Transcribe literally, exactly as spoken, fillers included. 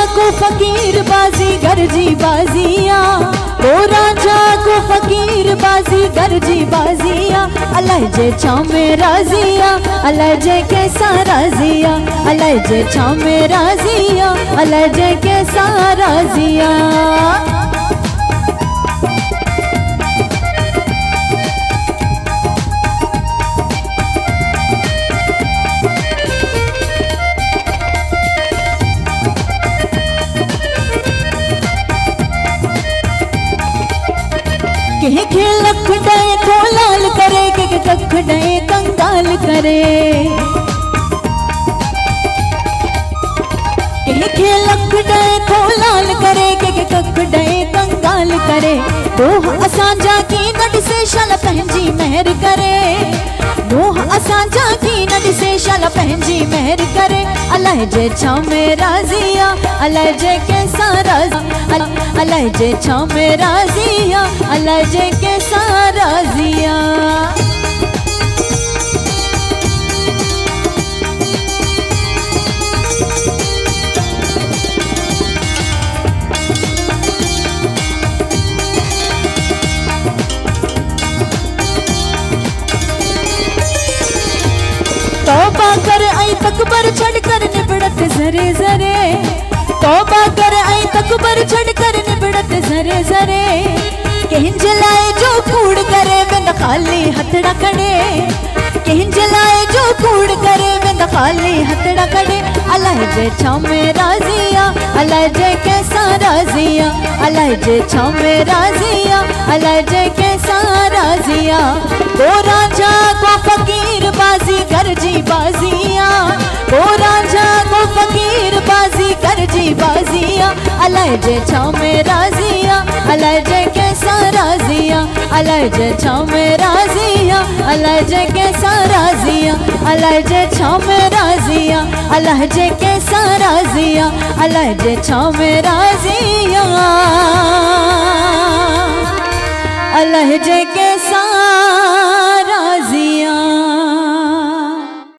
को फकीर बाजी गरजी बाजिया, ओ राजा को फकीर बाजी गरजी बाजिया। अल्लाह जे छामे राजिया, अल्लाह जे कैसा राजिया, अल्लाह जे छामे राजिया, अल्लाह जे कैसा राजिया। के के लख डे को लाल करे, के के कख डे कंगाल करे, के के लख डे को लाल करे, के के कख डे कंगाल करे। नूह असांजा की नड से शल पंहिंजी मेहर करे, नूह असांजा की नड से शल पंहिंजी मेहर करे। अल्लाह जे छामे राजिया, अल्लाह जे कैसा राजिया, अल्लाह जे छामे राजिया, अल्लाह जे कैसा राजिया। तौबा कर आई तकबर छड़ कर निबड़त जरे जरे, तौबा कर आई तकबर छड़ कर निबड़त जरे जरे। कहिंज लाए जो कूड़ करे बिन खाली हथड़ा कड़े, कहिंज लाए जो कूड़ करे बिन खाली हथड़ा कड़े। अल्लाह जे छामे राजिया, अल्लाह जे कैसा राजिया, अल्लाह जे छामे राजिया, अल्लाह जे कैसा राजिया। ओ राजा को फकीर बाजी गरजी बाजिया, ओ राजा को फकीर बाजी गरजी बाजिया। अल्लाह जे छामे राजिया, अल्लाह जे कैसा राजिया, अल्लाह जे छामे राजिया, अल्लाह जे कैसा राजिया, अल्लाह जे छामे राजिया, अल्लाह जे कैसा राजिया, अल्लाह जे छामे राजिया, अल्लाह जे कैसा